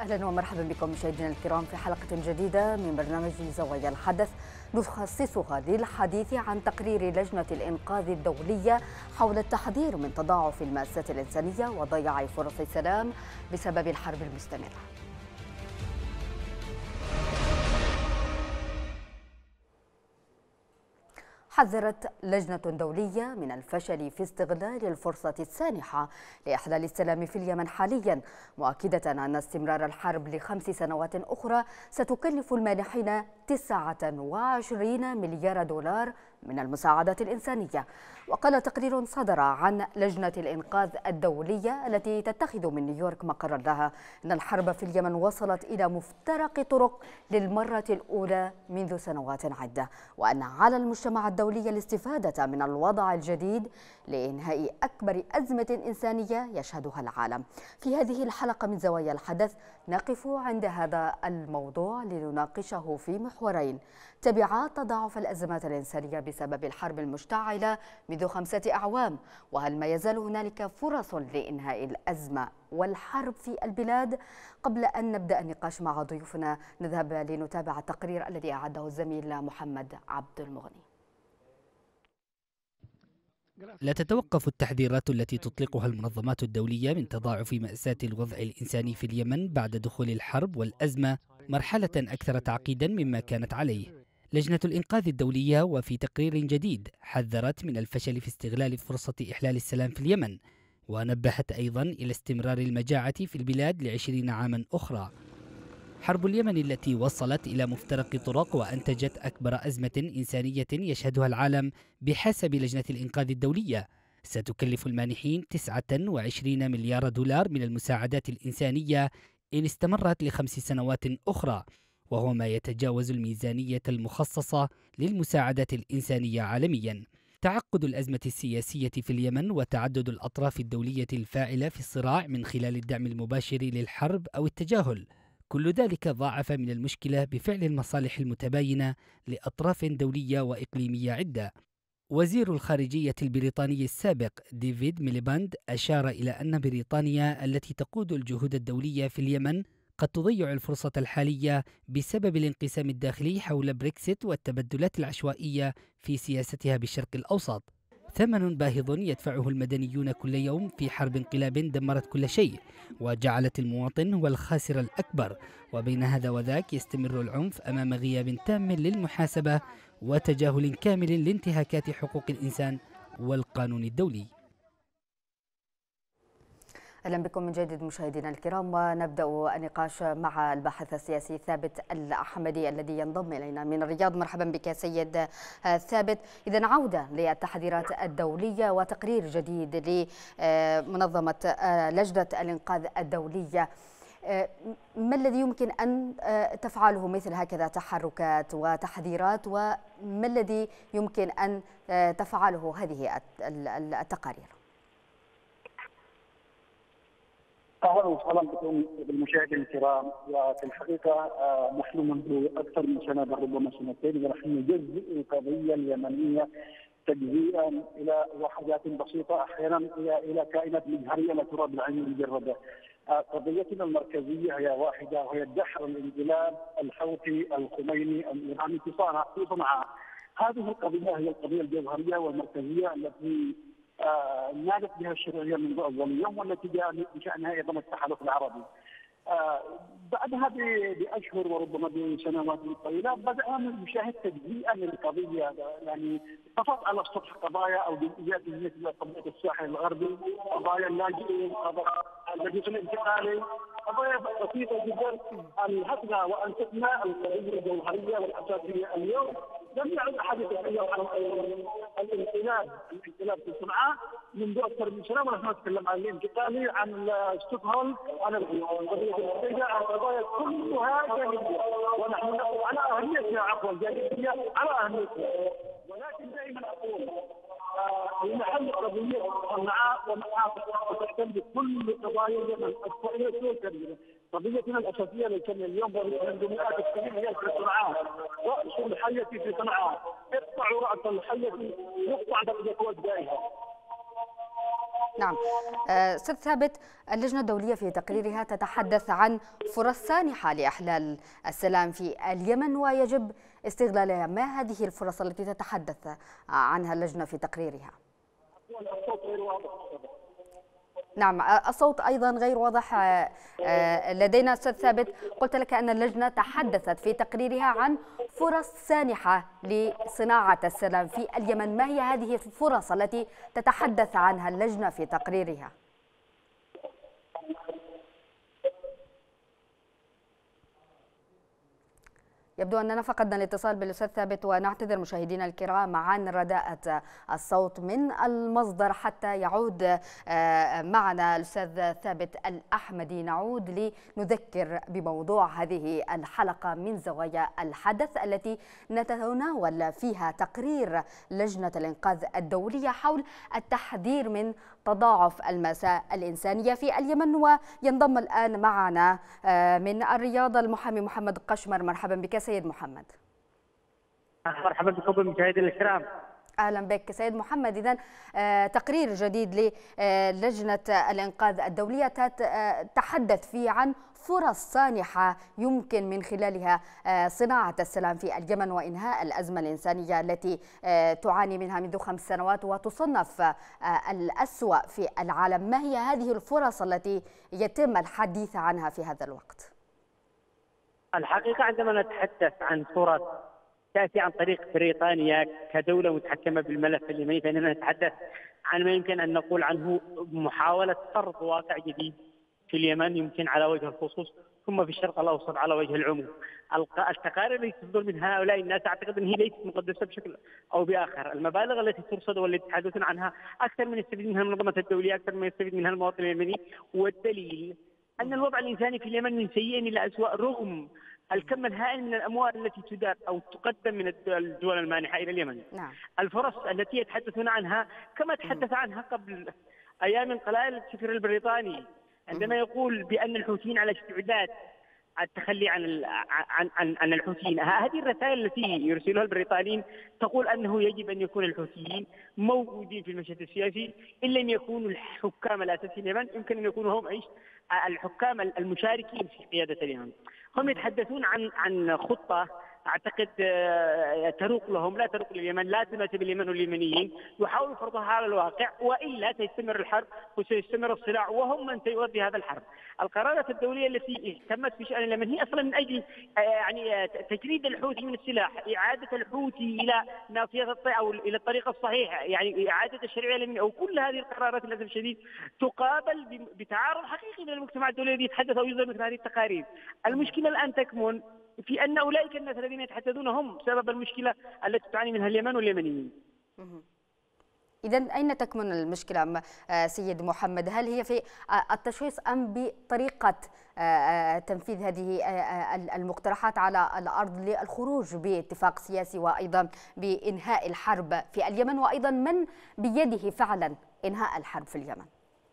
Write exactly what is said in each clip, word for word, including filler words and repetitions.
أهلا ومرحبا بكم مشاهدينا الكرام في حلقة جديدة من برنامج زوايا الحدث نخصصها للحديث عن تقرير لجنة الإنقاذ الدولية حول التحذير من تضاعف المأساة الإنسانية وضياع فرص السلام بسبب الحرب المستمرة. حذرت لجنة دولية من الفشل في استغلال الفرصة السانحة لإحلال السلام في اليمن حاليا، مؤكدة أن استمرار الحرب لخمس سنوات أخرى ستكلف المانحين تسعة وعشرين مليار دولار من المساعدات الإنسانية. وقال تقرير صدر عن لجنة الإنقاذ الدولية التي تتخذ من نيويورك مقرا لها أن الحرب في اليمن وصلت إلى مفترق طرق للمرة الأولى منذ سنوات عدة، وأن على المجتمع الدولي الاستفادة من الوضع الجديد لإنهاء أكبر أزمة إنسانية يشهدها العالم. في هذه الحلقة من زوايا الحدث نقف عند هذا الموضوع لنناقشه في محورين: تبعات تضاعف الأزمات الإنسانية بسبب الحرب المشتعلة منذ خمسة أعوام، وهل ما يزال هنالك فرص لإنهاء الأزمة والحرب في البلاد؟ قبل أن نبدأ النقاش مع ضيوفنا نذهب لنتابع التقرير الذي أعده الزميل محمد عبد المغني. لا تتوقف التحذيرات التي تطلقها المنظمات الدولية من تضاعف مأساة الوضع الإنساني في اليمن بعد دخول الحرب والأزمة مرحلة أكثر تعقيدا مما كانت عليه. لجنة الإنقاذ الدولية وفي تقرير جديد حذرت من الفشل في استغلال فرصة إحلال السلام في اليمن، ونبهت أيضا إلى استمرار المجاعة في البلاد لعشرين عاما أخرى. حرب اليمن التي وصلت إلى مفترق طرق وأنتجت أكبر أزمة إنسانية يشهدها العالم بحسب لجنة الإنقاذ الدولية ستكلف المانحين تسعة وعشرين مليار دولار من المساعدات الإنسانية إن استمرت لخمس سنوات أخرى، وهو ما يتجاوز الميزانية المخصصة للمساعدات الإنسانية عالميا. تعقد الأزمة السياسية في اليمن وتعدد الأطراف الدولية الفاعلة في الصراع من خلال الدعم المباشر للحرب أو التجاهل، كل ذلك ضاعف من المشكلة بفعل المصالح المتباينة لأطراف دولية وإقليمية عدة. وزير الخارجية البريطاني السابق ديفيد ميليباند أشار إلى أن بريطانيا التي تقود الجهود الدولية في اليمن قد تضيع الفرصة الحالية بسبب الانقسام الداخلي حول بريكسيت والتبدلات العشوائية في سياستها بالشرق الأوسط. ثمن باهظ يدفعه المدنيون كل يوم في حرب انقلاب دمرت كل شيء وجعلت المواطن هو الخاسر الأكبر، وبين هذا وذاك يستمر العنف أمام غياب تام للمحاسبة وتجاهل كامل لانتهاكات حقوق الإنسان والقانون الدولي. أهلا بكم من جديد مشاهدينا الكرام، ونبدأ النقاش مع الباحث السياسي ثابت الأحمدي الذي ينضم إلينا من الرياض. مرحبا بك سيد ثابت. إذا عودة للتحذيرات الدولية وتقرير جديد لمنظمة لجنة الإنقاذ الدولية، ما الذي يمكن أن تفعله مثل هكذا تحركات وتحذيرات، وما الذي يمكن أن تفعله هذه التقارير؟ اهلا وسهلا بكم بالمشاهدين الكرام. وفي الحقيقه نحن منذ اكثر من سنه بل ربما سنتين ونحن نجزئ القضيه اليمنيه تجزيئا الى وحدات بسيطه، احيانا الى كائنات مجهريه لا ترى بالعين المجرده. قضيتنا المركزيه هي واحده، وهي دحر الانقلاب الحوثي الخميني الايراني في صنعاء. هذه القضيه هي القضيه الجوهريه والمركزيه التي آه نادت بها الشرعيه منذ اول يوم، والتي جاء بشانها ايضا التحالف العربي. آه بعدها باشهر وربما بسنوات طويله بدانا نشاهد تجزئه للقضيه، يعني فقط على سطح قضايا او جزئيات مثل قضيه الساحل الغربي، قضايا اللاجئين، قضايا اللجوء الانتقالي، قضايا بسيطه جدا. الهدنا وانتجنا القضيه الجوهريه والاساسيه اليوم. لم يعد احد يتكلم عن الانقلاب الانقلاب في صنعاء منذ اكثر من سنه، ونحن نتكلم عن الانتقالي، عن ستوكهولم، عن القضيه الحديديه، عن قضايا كلها جانبيه، ونحن نقول على اهميتها، عفوا جانبيه على اهميتها. ولكن دائما اقول في محل قضيه صنعاء وتهتم بكل قضايا اليمن الصغيره والكبيره. قضيتنا الاساسيه للكلمه اليوم منذ مئات السنين هي في صنعاء، راس الحيه في صنعاء، اقطعوا راس الحيه يقطع درجه وجهها. نعم. أستاذ ثابت، اللجنة الدولية في تقريرها تتحدث عن فرص سانحة لإحلال السلام في اليمن ويجب استغلالها. ما هذه الفرص التي تتحدث عنها اللجنة في تقريرها؟ نعم، الصوت أيضا غير واضح لدينا أستاذ ثابت. قلت لك أن اللجنة تحدثت في تقريرها عن فرص سانحة لصناعة السلام في اليمن. ما هي هذه الفرص التي تتحدث عنها اللجنة في تقريرها؟ يبدو أننا فقدنا الاتصال بالأستاذ ثابت، ونعتذر مشاهدينا الكرام عن رداءة الصوت من المصدر حتى يعود معنا الأستاذ ثابت الأحمدي. نعود لنذكر بموضوع هذه الحلقة من زوايا الحدث التي نتناول فيها تقرير لجنة الإنقاذ الدولية حول التحذير من تضاعف المأساة الإنسانية في اليمن. وينضم الآن معنا من الرياض المحامي محمد قشمر. مرحبا بك سيد محمد. مرحبا بكم المشاهدين الكرام. اهلا بك سيد محمد. اذا تقرير جديد للجنه الانقاذ الدوليه تحدث فيه عن فرص سانحه يمكن من خلالها صناعه السلام في اليمن وانهاء الازمه الانسانيه التي تعاني منها منذ خمس سنوات وتصنف الأسوأ في العالم. ما هي هذه الفرص التي يتم الحديث عنها في هذا الوقت؟ الحقيقه عندما نتحدث عن فرص تأتي عن طريق بريطانيا كدولة متحكمة بالملف اليمني، فإننا نتحدث عن ما يمكن أن نقول عنه محاولة فرض واقع جديد في اليمن، يمكن على وجه الخصوص ثم في الشرق الأوسط على وجه العموم. التقارير التي تصدر من هؤلاء الناس أعتقد أن هي ليست مقدسة بشكل أو بآخر. المبالغ التي ترصد والتي يتحدثون عنها أكثر من يستفيد منها المنظمة الدولية، أكثر من يستفيد منها المواطن اليمني، والدليل أن الوضع الإنساني في اليمن من سيء إلى أسوأ رغم الكم الهائل من الأموال التي تدار أو تقدم من الدول المانحة إلى اليمن. نعم. الفرص التي يتحدثون عنها كما تحدث عنها قبل أيام قلائل السفير البريطاني عندما يقول بأن الحوثيين على استعداد التخلي عن عن عن, عن الحوثيين. هذه الرسائل التي يرسلها البريطانيين تقول أنه يجب أن يكون الحوثيين موجودين في المشهد السياسي، إن لم يكونوا الحكام الأساسيين اليمن يمكن أن يكونوا هم ايش؟ الحكام المشاركين في قيادة اليمن. هم يتحدثون عن عن خطة أعتقد تروق لهم، لا تروق لليمن، لا تناسب اليمن واليمنيين، يحاولوا فرضها على الواقع وإلا سيستمر الحرب وسيستمر الصراع وهم من سيؤدي هذا الحرب. القرارات الدولية التي اهتمت بشأن اليمن هي أصلا من أجل يعني تجريد الحوثي من السلاح، إعادة الحوثي إلى نافية الطريق أو إلى الطريقة الصحيحة، يعني إعادة الشريعة اليمنية. أو كل هذه القرارات للأسف الشديد تقابل بتعارض حقيقي من المجتمع الدولي الذي يتحدث أو يصدر مثل هذه التقارير. المشكلة الآن تكمن في أن أولئك الناس الذين يتحدثون هم سبب المشكلة التي تعاني منها اليمن واليمنيين. إذن أين تكمن المشكلة سيد محمد؟ هل هي في التشخيص أم بطريقة تنفيذ هذه المقترحات على الأرض للخروج باتفاق سياسي وأيضا بإنهاء الحرب في اليمن، وأيضا من بيده فعلا إنهاء الحرب في اليمن؟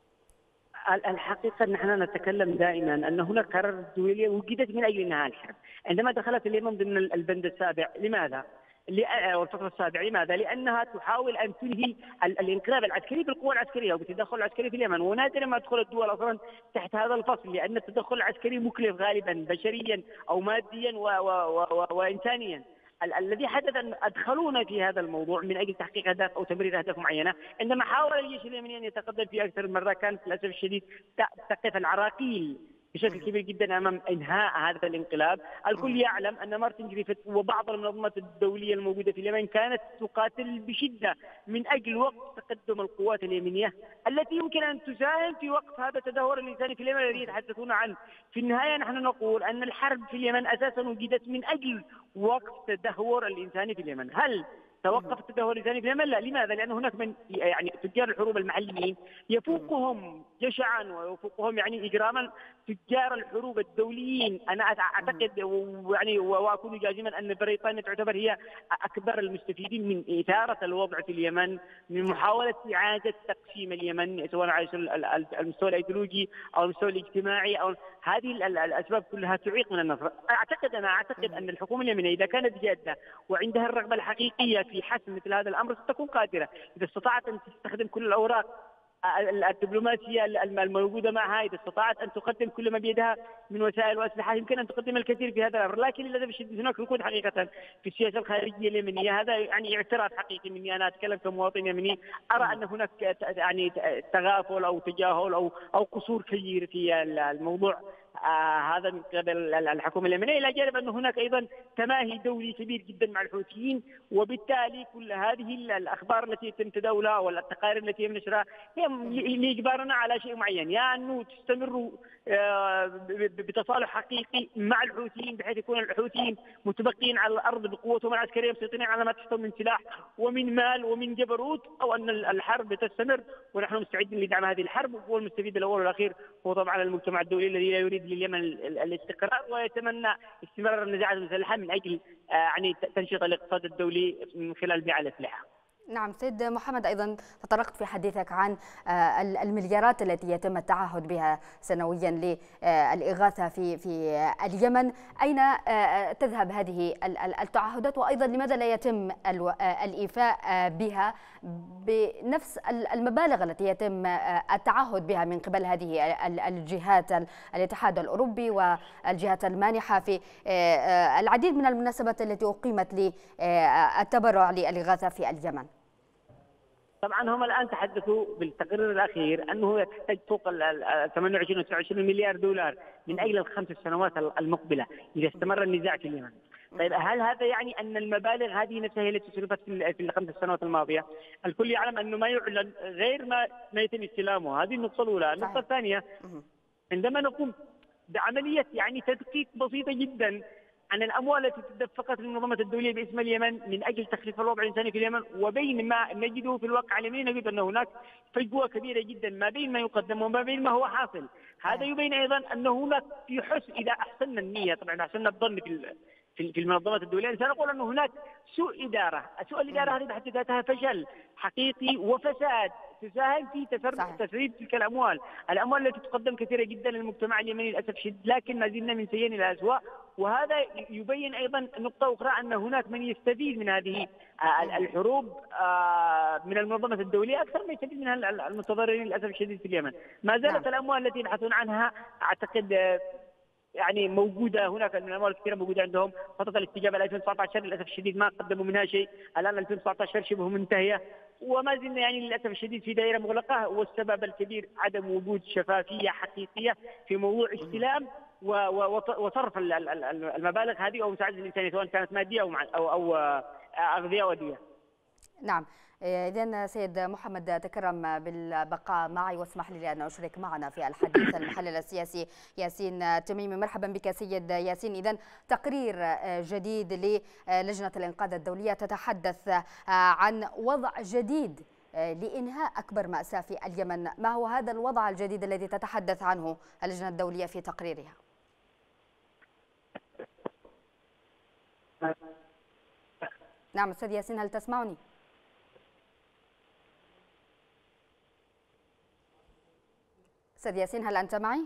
الحقيقة نحن نتكلم دائما أن هناك قرارات دولية وجدت من أجل إنهاء الحرب. عندما دخلت اليمن ضمن البند السابع، لماذا؟ والفقرة السابعة، لماذا؟ لأنها تحاول أن تنهي الانقلاب العسكري بالقوى العسكرية وبالتدخل العسكري في اليمن، ونادرا ما تدخل الدول أصلا تحت هذا الفصل، لأن التدخل العسكري مكلف غالبا بشريا أو ماديا و و و وإنسانيا. الذي حدث أن أدخلونا في هذا الموضوع من أجل تحقيق أهداف أو تمرير أهداف معينة. عندما حاول الجيش اليمني أن يتقدم في أكثر من مرة كانت للأسف الشديد تقف العراقيل بشكل كبير جدا امام انهاء هذا الانقلاب. الكل يعلم ان مارتن جريفيث وبعض المنظمات الدوليه الموجوده في اليمن كانت تقاتل بشده من اجل وقف تقدم القوات اليمنيه التي يمكن ان تساهم في وقف هذا التدهور الانساني في اليمن الذي يتحدثون عنه. في النهايه نحن نقول ان الحرب في اليمن اساسا وجدت من اجل وقف التدهور الانساني في اليمن. هل توقف التدهور الانساني في اليمن؟ لا. لماذا؟ لان هناك من يعني تجار الحروب المحليين يفوقهم جشعا ويفوقهم يعني اجراما تجار الحروب الدوليين. انا اعتقد يعني واكون جازما ان بريطانيا تعتبر هي اكبر المستفيدين من اثاره الوضع في اليمن، من محاوله اعاده تقسيم اليمن سواء على المستوى الايديولوجي او المستوى الاجتماعي، او هذه الاسباب كلها تعيق من النصر. اعتقد انا اعتقد ان الحكومه اليمنيه اذا كانت جاده وعندها الرغبه الحقيقيه في حسم مثل هذا الامر ستكون قادره، اذا استطاعت ان تستخدم كل الاوراق الدبلوماسيه الموجوده معها اذا استطاعت ان تقدم كل ما بيدها من وسائل واسلحه يمكن ان تقدم الكثير في هذا الامر، لكن للاسف الشديد هناك ركود حقيقه في السياسه الخارجيه اليمنيه. هذا يعني اعتراف حقيقي مني، انا اتكلم كمواطن يمني، ارى ان هناك يعني تغافل او تجاهل او او قصور كبير في الموضوع آه هذا من قبل الحكومه اليمنيه، الى جانب ان هناك ايضا تماهي دولي كبير جدا مع الحوثيين، وبالتالي كل هذه الاخبار التي يتم تداولها والتقارير التي يتم نشرها هي لاجبارنا على شيء معين، يا يعني انه تستمروا آه بتصالح حقيقي مع الحوثيين بحيث يكون الحوثيين متبقين على الارض بقوتهم العسكريه مسيطرين على ما تحتهم من سلاح ومن مال ومن جبروت، او ان الحرب تستمر ونحن مستعدين لدعم هذه الحرب، والمستفيد الاول والاخير هو طبعا المجتمع الدولي الذي لا يريد لليمن الاستقرار ويتمنى استمرار النزاعات المسلحه من اجل يعني تنشيط الاقتصاد الدولي من خلال بيع الاسلحه. نعم سيد محمد، أيضا تطرقت في حديثك عن المليارات التي يتم التعهد بها سنويا للإغاثة في في اليمن، أين تذهب هذه التعهدات، وأيضا لماذا لا يتم الإيفاء بها بنفس المبالغ التي يتم التعهد بها من قبل هذه الجهات، الاتحاد الأوروبي والجهات المانحة في العديد من المناسبات التي أقيمت للتبرع للإغاثة في اليمن؟ طبعا هم الان تحدثوا بالتقرير الاخير انه يحتاج فوق ال ثمانية وعشرين و تسعة وعشرين مليار دولار من اجل الخمس سنوات المقبله اذا استمر النزاع في اليمن. طيب هل هذا يعني ان المبالغ هذه نفسها هي التي صرفت في الخمس سنوات الماضيه؟ الكل يعلم انه ما يعلن غير ما ما يتم استلامه، هذه النقطه الاولى. النقطه الثانيه عندما نقوم بعمليه يعني تدقيق بسيطه جدا عن الاموال التي تدفقت للمنظمه الدوليه باسم اليمن من اجل تخفيف الوضع الانساني في اليمن وبين ما نجده في الواقع اليمني، نجد ان هناك فجوه كبيره جدا ما بين ما يقدم وما بين ما هو حاصل. هذا يبين ايضا ان هناك في حسن، اذا احسننا النيه طبعا احسننا الظن في في المنظمات الدوليه، سنقول انه هناك سوء اداره، سوء الاداره هذه بحد ذاتها فشل حقيقي وفساد تساهم في تسريب تلك الاموال، الاموال التي تقدم كثيره جدا للمجتمع اليمني للاسف الشديد، لكن ما زلنا من سيئين الى اسوء. وهذا يبين ايضا نقطه اخرى ان هناك من يستفيد من هذه الحروب من المنظمه الدوليه اكثر ما يستفيد منها المتضررين للاسف الشديد في اليمن. ما زالت الاموال التي يبحثون عنها اعتقد يعني موجوده هناك، من الاموال الكثيره موجوده عندهم. خطه الاستجابه ل ألفين وتسعة عشر للاسف الشديد ما قدموا منها شيء، الان ألفين وتسعة عشر شبه منتهيه، وما زلنا يعني للاسف الشديد في دائره مغلقه، والسبب الكبير عدم وجود شفافيه حقيقيه في موضوع استلام وصرف المبالغ هذه او مساعده الانسانيه سواء كانت ماديه او او او اغذيه وديه. نعم، إذن سيد محمد تكرم بالبقاء معي، واسمح لي لأن أشرك معنا في الحديث المحلل السياسي ياسين تميمي. مرحبا بك سيد ياسين. إذن تقرير جديد للجنة الإنقاذ الدولية تتحدث عن وضع جديد لإنهاء أكبر مأساة في اليمن، ما هو هذا الوضع الجديد الذي تتحدث عنه اللجنة الدولية في تقريرها؟ نعم أستاذ ياسين، هل تسمعني؟ أستاذ ياسين هل أنت معي؟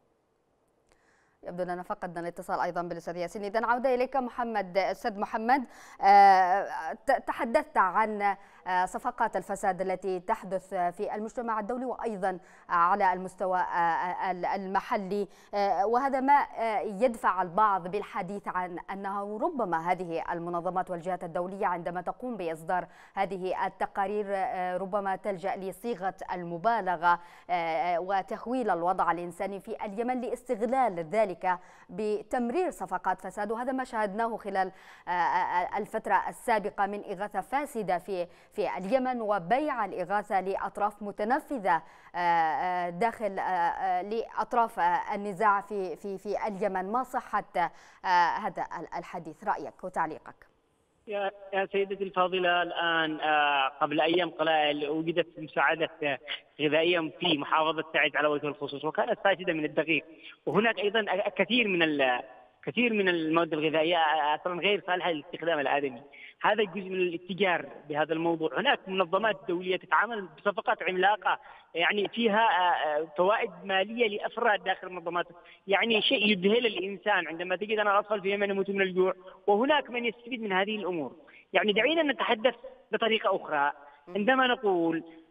يبدو أننا فقدنا الاتصال أيضا بالأستاذ ياسين. إذن عودة إليك محمد. أستاذ محمد، تحدثت عن صفقات الفساد التي تحدث في المجتمع الدولي وأيضا على المستوى المحلي، وهذا ما يدفع البعض بالحديث عن أنه ربما هذه المنظمات والجهات الدولية عندما تقوم بإصدار هذه التقارير ربما تلجأ لصيغة المبالغة وتخويل الوضع الإنساني في اليمن لاستغلال ذلك بتمرير صفقات فساد، وهذا ما شاهدناه خلال الفترة السابقة من إغاثة فاسدة في في اليمن وبيع الإغاثة لأطراف متنفذة داخل لأطراف النزاع في في في اليمن. ما صحة هذا الحديث؟ رأيك وتعليقك. يا يا سيدتي الفاضلة، الآن قبل أيام قلائل وجدت مساعدة غذائية في محافظة تعز على وجه الخصوص، وكانت فاسدة من الدقيق، وهناك أيضا كثير من كثير من المواد الغذائية أصلا غير صالحة للاستخدام الآدمي. هذا جزء من الاتجار بهذا الموضوع. هناك منظمات دولية تتعامل بصفقات عملاقة يعني فيها فوائد مالية لأفراد داخل المنظمات، يعني شيء يذهل الإنسان عندما تجد أن الأطفال في اليمن يموتون من الجوع، وهناك من يستفيد من هذه الأمور. يعني دعينا نتحدث بطريقة أخرى. عندما نقول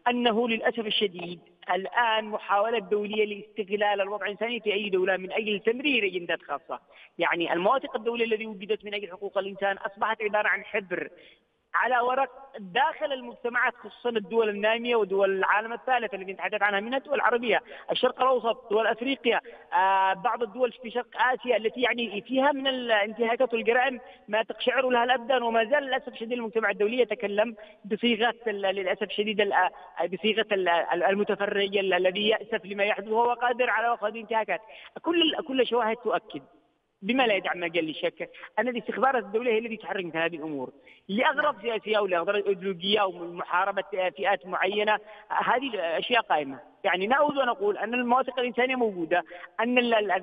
أنه للأسف الشديد الآن محاولة دولية لاستغلال الوضع الإنساني في أي دولة من أجل تمرير أجندات خاصة. يعني المواثيق الدولية التي وجدت من أجل حقوق الإنسان أصبحت عبارة عن حبر على ورق داخل المجتمعات، خصوصا الدول النامية ودول العالم الثالث الذي نتحدث عنها، منها الدول العربية، الشرق الأوسط، دول أفريقيا، آه بعض الدول في شرق آسيا التي يعني فيها من الانتهاكات والجرائم ما تقشعر لها الأبدان. وما زال للأسف الشديد المجتمع الدولي يتكلم بصيغة للأسف الشديد بصيغة المتفرج الذي يأسف لما يحدث وهو قادر على وقف هذه الانتهاكات. كل كل الشواهد تؤكد بما لا يدع مجال للشك أن الاستخبارات الدولية هي التي تحرك مثل هذه الأمور لأغراض سياسية أو لأغراض أيديولوجية أو محاربة فئات معينة. هذه الأشياء قائمة. يعني نعود ونقول أن المواثيق الإنسانية موجودة، أن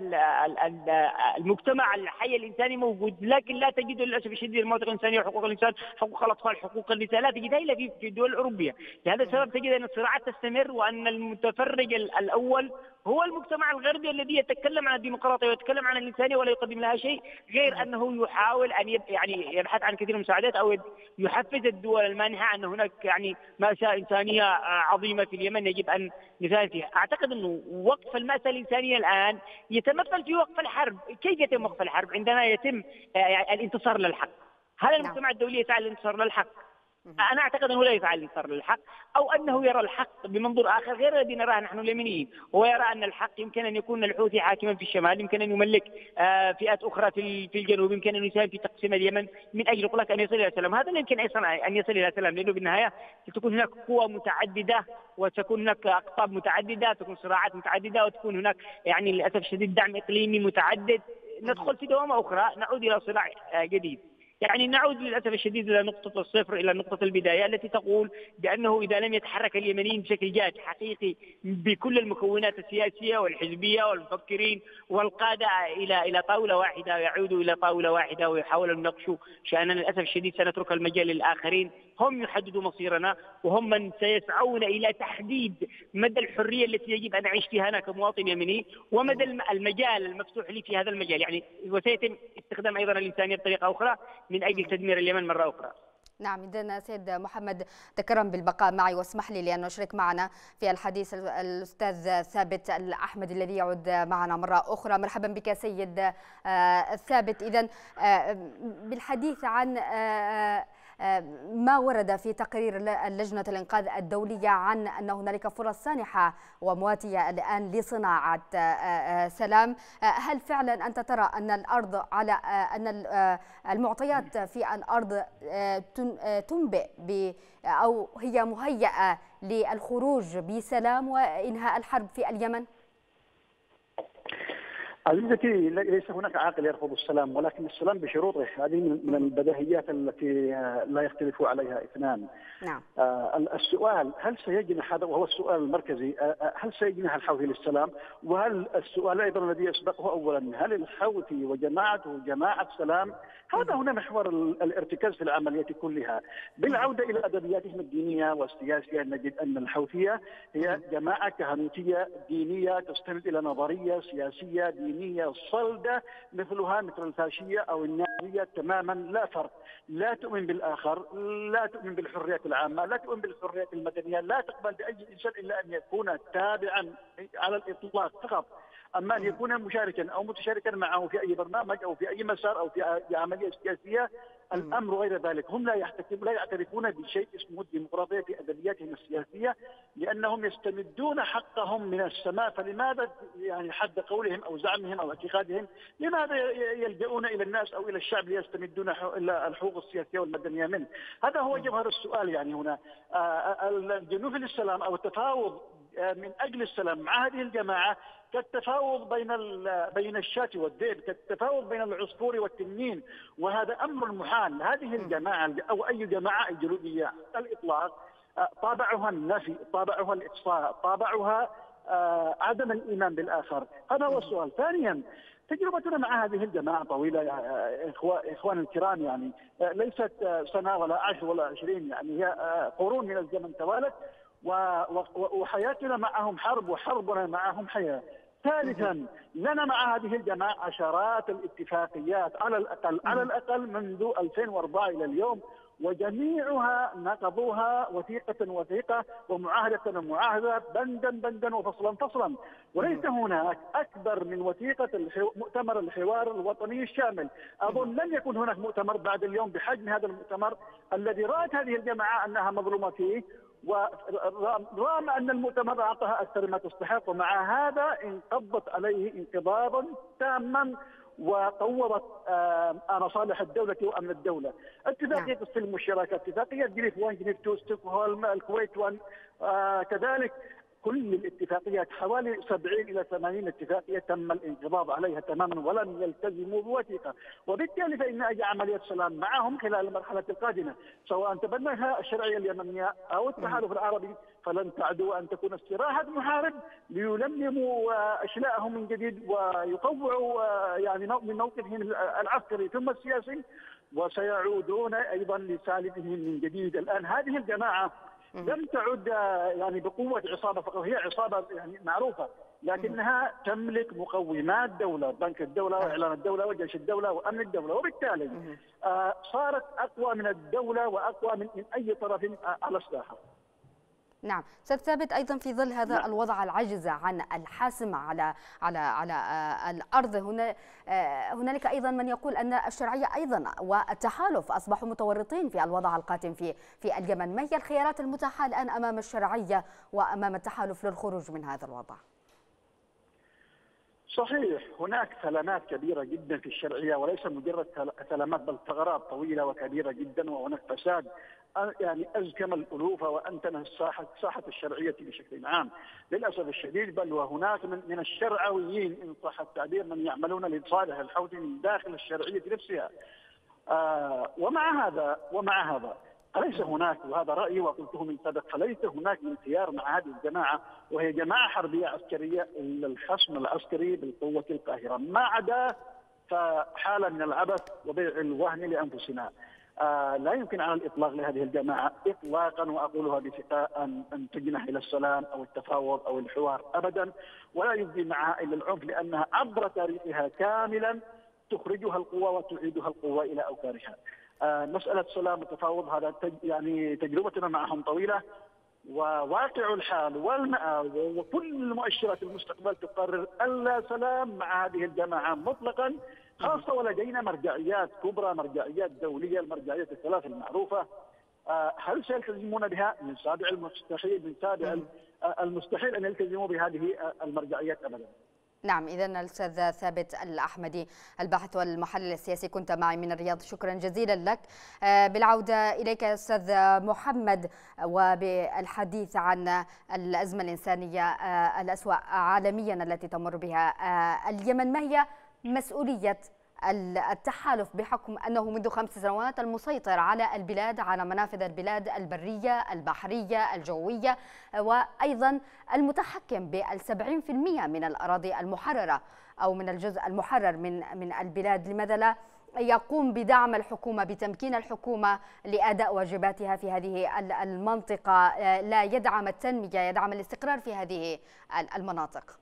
المجتمع الحي الإنساني موجود، لكن لا تجد للأسف الشديد المواثيق الإنسانية وحقوق الإنسان، حقوق الأطفال، حقوق النساء، لا تجدها إلا في الدول الأوروبية. لهذا السبب تجد أن الصراعات تستمر، وأن المتفرج الأول هو المجتمع الغربي الذي يتكلم عن الديمقراطية ويتكلم عن الإنسانية ولا يقدم لها شيء غير أنه يحاول أن يعني يبحث عن كثير من المساعدات أو يحفز الدول المانحة أن هناك يعني مأساة إنسانية عظيمة في اليمن يجب أن نساعد فيها. أعتقد أنه وقف المأساة الإنسانية الآن يتمثل في وقف الحرب. كيف يتم وقف الحرب؟ عندما يتم الانتصار للحق. هل المجتمع الدولي يسعى للانتصار للحق؟ أنا أعتقد أنه لا يفعل الانتصار للحق، أو أنه يرى الحق بمنظور آخر غير الذي نراه نحن اليمنيين. هو يرى أن الحق يمكن أن يكون الحوثي حاكما في الشمال، يمكن أن يملك فئات أخرى في الجنوب، يمكن أن يساهم في تقسيم اليمن من أجل يقول أن يصل إلى سلام. هذا لا يمكن أن يصل إلى سلام، لأنه بالنهاية ستكون هناك قوى متعددة وتكون هناك أقطاب متعددة، تكون صراعات متعددة، وتكون هناك يعني للأسف الشديد دعم إقليمي متعدد. ندخل في دوامة أخرى، نعود إلى صراع جديد. يعني نعود للأسف الشديد إلى نقطة الصفر، إلى نقطة البداية التي تقول بأنه إذا لم يتحرك اليمنيين بشكل جاد حقيقي بكل المكونات السياسية والحزبية والمفكرين والقادة إلى إلى طاولة واحدة، يعودوا إلى طاولة واحدة ويحاولوا أن يناقشوا شأننا، للأسف الشديد سنترك المجال للآخرين. هم يحددوا مصيرنا، وهم من سيسعون إلى تحديد مدى الحرية التي يجب أن أعيش فيها أنا كمواطن يمني، ومدى المجال المفتوح لي في هذا المجال. يعني وسيتم استخدام أيضا الإنسانية بطريقة أخرى من أجل تدمير اليمن مرة أخرى. نعم، إذن سيد محمد تكرم بالبقاء معي، واسمح لي لأن أشرك معنا في الحديث الأستاذ ثابت الأحمد الذي يعود معنا مرة أخرى. مرحبا بك سيد ثابت. إذن بالحديث عن ما ورد في تقرير لجنة الإنقاذ الدولية عن أن هنالك فرص سانحة ومواتية الآن لصناعة سلام، هل فعلا أنت ترى أن الأرض على أن المعطيات في الأرض تنبئ ب أو هي مهيئة للخروج بسلام وإنهاء الحرب في اليمن؟ عزيزتي، ليس هناك عاقل يرفض السلام، ولكن السلام بشروطه. هذه من البديهيات التي لا يختلف عليها اثنان. نعم. السؤال هل سيجنح، هذا وهو السؤال المركزي، هل سيجنح الحوثي للسلام؟ وهل السؤال ايضا الذي يسبقه اولا، هل الحوثي وجماعته جماعه سلام؟ هذا هنا محور الارتكاز في العمليه كلها. بالعوده الى ادبياتهم الدينيه والسياسيه نجد ان الحوثيه هي جماعه كهنوتيه دينيه تستند الى نظريه سياسيه دينيه صلده مثلها مثل الفاشيه او النازيه تماما، لا فرق. لا تؤمن بالاخر، لا تؤمن بالحريات العامه، لا تؤمن بالحريات المدنيه، لا تقبل باي انسان الا ان يكون تابعا على الاطلاق فقط. اما ان يكون مشاركا او متشاركا معه في اي برنامج او في اي مسار او في عمليه سياسيه، الامر غير ذلك. هم لا يحتكمون لا يعترفون بشيء اسمه الديمقراطيه في ادبياتهم السياسيه، لانهم يستمدون حقهم من السماء. فلماذا يعني حد قولهم او زعمهم او اعتقادهم، لماذا يلجؤون الى الناس او الى الشعب ليستمدون الحقوق السياسيه والمدنيه منه؟ هذا هو جوهر السؤال. يعني هنا الجنوب للسلام او التفاوض من اجل السلام مع هذه الجماعه كالتفاوض بين بين الشاة والذئب، كالتفاوض بين العصفور والتنين، وهذا امر محال. هذه الجماعه او اي جماعه جنوبيه على الاطلاق طابعها النفي، طابعها الاقصاء، طابعها عدم الايمان بالاخر. هذا هو السؤال. ثانيا، تجربتنا مع هذه الجماعه طويله يا اخوان الكرام، يعني ليست سنه ولا عشر ولا عشرين، يعني هي قرون من الزمن توالت، وحياتنا معهم حرب وحربنا معهم حياه. ثالثا، لنا مع هذه الجماعه عشرات الاتفاقيات على الاقل على الاقل منذ ألفين وأربعة الى اليوم، وجميعها نقضوها وثيقة وثيقة ومعاهدة ومعاهدة، بندا بندا وفصلا فصلا. وليس هناك أكبر من وثيقة مؤتمر الحوار الوطني الشامل. أظن لن يكون هناك مؤتمر بعد اليوم بحجم هذا المؤتمر الذي رأت هذه الجماعة أنها مظلومة فيه، ورغم أن المؤتمر أعطاها أكثر ما تستحق، ومع هذا انقضت عليه انقضاضا تاما وقوضت مصالح الدولة وأمن الدولة. اتفاقية السلم والشراكة، اتفاقية جنيف واحد، جنيف اثنين، ستوكهولم، الكويت واحد، آه كذلك كل الاتفاقيات حوالي سبعين إلى ثمانين اتفاقية تم الانقضاض عليها تماما ولم يلتزموا بوثيقة، وبالتالي فإن أي عملية سلام معهم خلال المرحلة القادمة سواء تبناها الشرعية اليمنية أو التحالف العربي فلن تعدو أن تكون استراحة محارب ليلملموا أشلاءهم من جديد ويقوعوا يعني من موقفهم العسكري ثم السياسي، وسيعودون أيضا لسالبهم من جديد. الآن هذه الجماعة لم تعد يعني بقوة عصابة فقط، هي عصابة يعني معروفة، لكنها تملك مقومات دولة، بنك الدولة وإعلان الدولة وجيش الدولة وأمن الدولة، وبالتالي آه صارت أقوى من الدولة وأقوى من, من أي طرف آه على الساحة. نعم، أستاذ ثابت، أيضا في ظل هذا نعم. الوضع العاجز عن الحاسم على على على الأرض، هنا هنالك أيضا من يقول أن الشرعية أيضا والتحالف أصبحوا متورطين في الوضع القاتم في في اليمن. ما هي الخيارات المتاحة الآن أمام الشرعية وأمام التحالف للخروج من هذا الوضع؟ صحيح، هناك ثلمات كبيرة جدا في الشرعية، وليس مجرد ثلمات بل ثغرات طويلة وكبيرة جدا، وهناك فساد يعني أزكم الألوف وأنتن ساحة ساحة الشرعية بشكل عام للأسف الشديد. بل وهناك من, من الشرعويين إن صح التعبير من يعملون لصالح الحوثي من داخل الشرعية نفسها. آه ومع هذا ومع هذا أليس هناك، وهذا رأيي وقلته من سبق، فليس هناك من خيار مع هذه الجماعة، وهي جماعة حربية عسكرية، إلا الخصم العسكري بالقوة القاهرة، ما عدا فحالة من العبث وبيع الوهن لأنفسنا. آه لا يمكن على الإطلاق لهذه الجماعة إطلاقا، وأقولها بثقة، أن, أن تجنح إلى السلام أو التفاوض أو الحوار أبدا، ولا يفضي معها إلا العنف، لأنها عبر تاريخها كاملا تخرجها القوة وتعيدها القوة إلى أوكارها. آه مسألة سلام وتفاوض هذا تج يعني تجربتنا معهم طويلة، وواقع الحال والمآل وكل مؤشرات المستقبل تقرر ألا سلام مع هذه الجماعة مطلقا، خاصة ولدينا مرجعيات كبرى، مرجعيات دولية، المرجعيات الثلاث المعروفة. آه هل سيلتزمون بها؟ من سابع المستحيل من سابع المستحيل أن يلتزموا بهذه المرجعيات أبدا. نعم، إذا الأستاذ ثابت الأحمدي الباحث والمحلل السياسي كنت معي من الرياض، شكرا جزيلا لك. بالعودة إليك أستاذ محمد، وبالحديث عن الأزمة الإنسانية الأسوأ عالميا التي تمر بها اليمن، ما هي مسؤولية التحالف بحكم أنه منذ خمس سنوات المسيطر على البلاد، على منافذ البلاد البرية البحرية الجوية، وأيضا المتحكم بالسبعين في المئة من الأراضي المحررة أو من الجزء المحرر من من البلاد؟ لماذا لا يقوم بدعم الحكومة، بتمكين الحكومة لأداء واجباتها في هذه المنطقة، لا يدعم التنمية، يدعم الاستقرار في هذه المناطق؟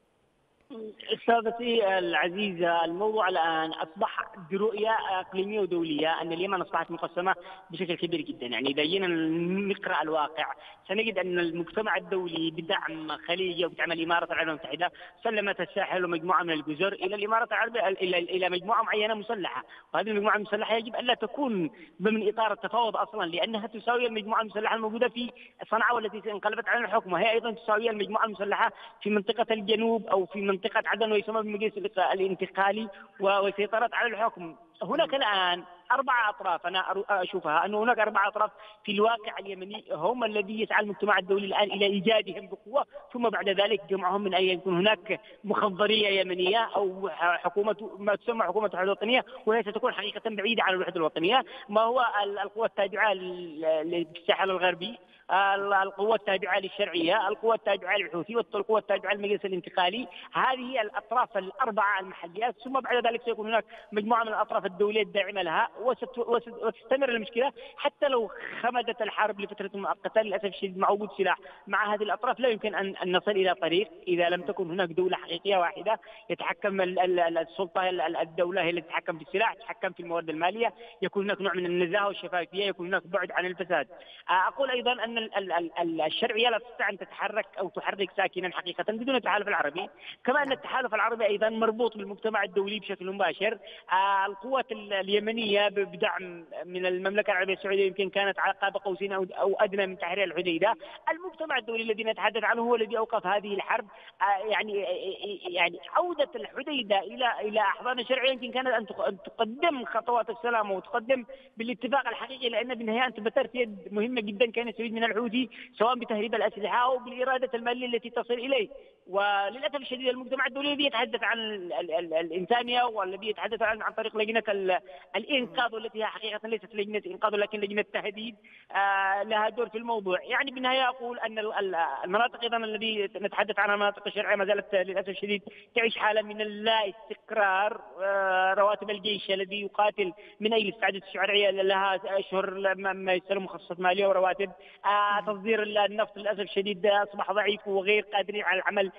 استاذتي العزيزه، الموضوع الان اصبح برؤيه اقليميه ودوليه ان اليمن اصبحت مقسمه بشكل كبير جدا. يعني اذا جينا نقرا الواقع سنجد ان المجتمع الدولي بدعم خليجي وبدعم الامارات العربيه المتحده سلمت الساحل ومجموعه من الجزر الى الامارات العربيه، الى الى مجموعه معينه مسلحه، وهذه المجموعه المسلحه يجب الا تكون ضمن اطار التفاوض اصلا، لانها تساوي المجموعه المسلحه الموجوده في صنعاء والتي انقلبت على الحكم، وهي ايضا تساوي المجموعه المسلحه في منطقه الجنوب او في منطقة عدن ويسمى بالمجلس الانتقالي وسيطرت على الحكم. هناك الآن أربع أطراف، أنا أشوفها أن هناك أربع أطراف في الواقع اليمني هم الذي يسعى المجتمع الدولي الآن إلى إيجادهم بقوة، ثم بعد ذلك جمعهم من أن يكون هناك مخضرية يمنية أو حكومة ما تسمى حكومة الوحدة الوطنية، وهي ستكون حقيقة بعيدة عن الوحدة الوطنية، ما هو القوة التابعة للساحل الغربي، القوة التابعة للشرعية، القوة التابعة للحوثي، والقوة التابعة للمجلس الانتقالي. هذه الأطراف الأربعة المحليات، ثم بعد ذلك سيكون هناك مجموعة من الأطراف الدولية الداعمة لها، وتستمر المشكلة حتى لو خمدت الحرب لفترة مؤقتة. للأسف الشديد مع وجود سلاح مع هذه الأطراف لا يمكن أن نصل إلى طريق إذا لم تكن هناك دولة حقيقية واحدة يتحكم السلطة الدولة هي التي تتحكم بالسلاح، تتحكم في الموارد المالية، يكون هناك نوع من النزاهة والشفافية، يكون هناك بعد عن الفساد. أقول أيضا أن الشرعية لا تستطيع أن تتحرك أو تحرك ساكنا حقيقة بدون التحالف العربي، كما أن التحالف العربي أيضا مربوط بالمجتمع الدولي بشكل مباشر. القوات اليمنية بدعم من المملكة العربية السعودية يمكن كانت على قاب قوسين أو أدنى من تحرير الحديدة. المجتمع الدولي الذي نتحدث عنه هو الذي أوقف هذه الحرب. يعني يعني عودة الحديدة إلى إلى أحضان شرعية يمكن كانت أن تقدم خطوات السلام وتقدم بالاتفاق الحقيقي، لأن بالنهاية أنت بترت يد مهمة جدا كان يستفيد منها الحوثي سواء بتهريب الأسلحة أو بالإرادة المالية التي تصل إليه. وللأسف الشديد المجتمع الدولي الذي يتحدث عن الإنسانية والذي يتحدث عن عن طريق لجنة الإنقاذ والتي هي حقيقة ليست لجنة إنقاذ ولكن لجنة تهديد لها دور في الموضوع. يعني بالنهاية أقول أن المناطق أيضا الذي نتحدث عنها المناطق الشرعية ما زالت للأسف الشديد تعيش حالة من اللا استقرار. رواتب الجيش الذي يقاتل من أجل استعادة الشرعية لها أشهر ما يستلم مخصصات مالية ورواتب. تصدير النفط للأسف الشديد أصبح ضعيف وغير قادرين على العمل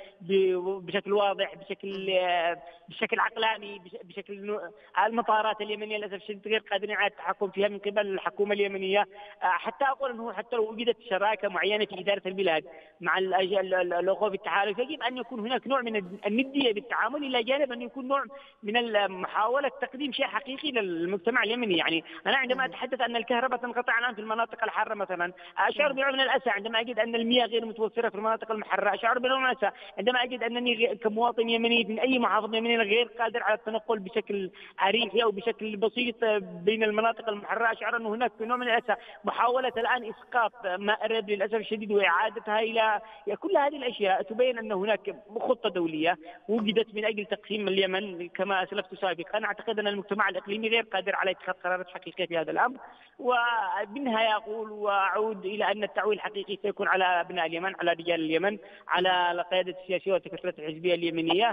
بشكل واضح بشكل بشكل عقلاني بشكل المطارات اليمنية للأسف الشديد غير قادرين على التحكم فيها من قبل الحكومة اليمنية. حتى أقول أنه حتى لو وجدت شراكة معينة في إدارة البلاد مع الأخوة في التحالف يجب أن يكون هناك نوع من الندية بالتعامل إلى جانب أن يكون نوع من محاولة تقديم شيء حقيقي للمجتمع اليمني. يعني أنا عندما أتحدث أن الكهرباء تنقطع الآن في المناطق الحارة مثلا أشعر بنوع من الأسى عندما أجد أن المياه غير متوفرة في المناطق المحررة. أشعر بنوع من الأسى عندما أجد أنني كمواطن يمني من أي محافظة يمنية غير قادر على التنقل بشكل أريحي أو بشكل بسيط بين المناطق المحررة. أشعر أن هناك نوع من الأسى محاولة الآن إسقاط مأرب للأسف الشديد وإعادتها إلى كل هذه الأشياء تبين أن هناك خطة دولية وجدت من أجل تقسيم اليمن كما أسلفت سابقا. أعتقد أن المجتمع الإقليمي غير قادر على اتخاذ قرارات حقيقية في هذا الأمر. وبالنهاية أقول وأعود إلى أن التعويل الحقيقي سيكون على أبناء اليمن، على رجال اليمن، على القيادة السياسية والتكتلات الحزبية اليمنية.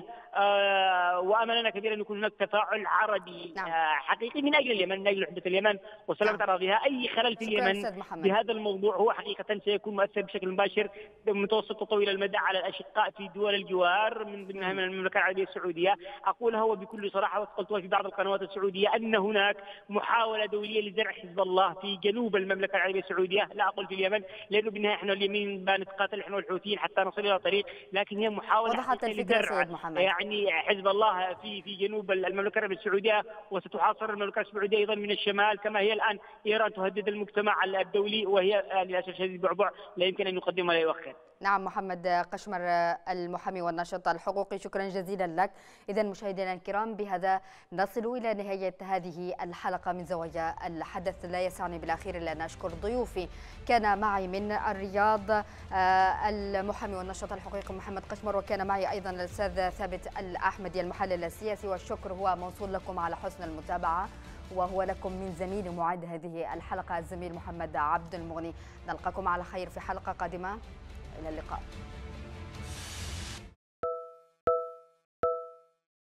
أه وأملنا كثيرا أن يكون هناك تفاعل عربي نعم. أه حقيقي من أجل اليمن، من أجل وحدة اليمن وسلامة نعم. أراضيها. أي خلل في اليمن بهذا الموضوع هو حقيقة سيكون مؤثر بشكل مباشر متوسط وطويل المدى على الأشقاء في دول الجوار من ضمنها من المملكة العربية السعودية. أقولها وبكل صراحة وقلتها في بعض القنوات السعودية أن هناك محاولة دولية لزرع حزب الله في جنوب المملكة العربية السعودية، لا أقول في اليمن لأنه بالنهاية إحنا اليمين بنتقاتل إحنا والحوثيين حتى نصل إلى طريق، لكن هي محاولة لزرع يعني حزب الله في في جنوب المملكة العربية السعودية، وستحاصر المملكة السعودية أيضا من الشمال كما هي الآن. إيران تهدد المجتمع الدولي وهي للأسف الشديد بعبع لا يمكن أن يقدم ولا يؤخر. نعم محمد قشمر المحامي والناشط الحقوقي، شكرا جزيلا لك. إذا مشاهدينا الكرام بهذا نصل إلى نهاية هذه الحلقة من زوايا الحدث. لا يسعني بالأخير إلا أن أشكر ضيوفي. كان معي من الرياض المحامي والناشط الحقوقي محمد قشمر، وكان معي أيضا الأستاذ ثابت الأحمدي المحلل السياسي، والشكر هو موصول لكم على حسن المتابعة، وهو لكم من زميل معد هذه الحلقة الزميل محمد عبد المغني. نلقاكم على خير في حلقة قادمة. إلى اللقاء.